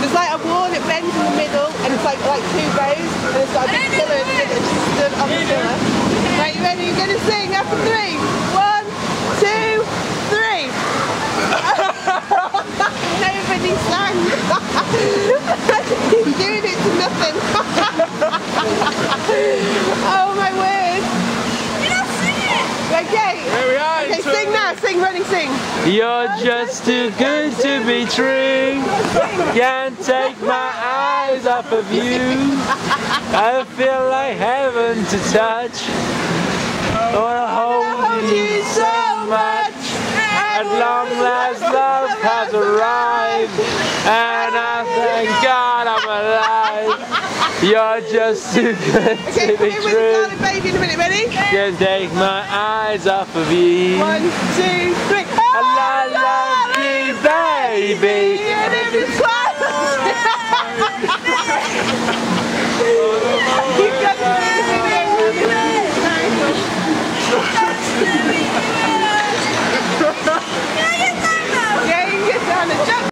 There's like a wall that bends in the middle, and it's like two rows, and it's got a big pillar in the middle. She's stood on the pillar. Right, you ready? You're gonna sing after 3. 1, 2, 3. Nobody sang. He's doing it to nothing. Oh my word. You're not singing. Okay. Here we are. Okay, sing now. Sing, running, sing. You're just too good to be true. Can't take my eyes off of you. I feel like heaven to touch. I wanna hold you so much. At long last love has arrived, and I thank God I'm alive. You're just too good Okay, to be come in with the true. darling baby in a minute. Ready? Can't take my eyes off of you. 1, 2, 3. I love you, baby. And if it's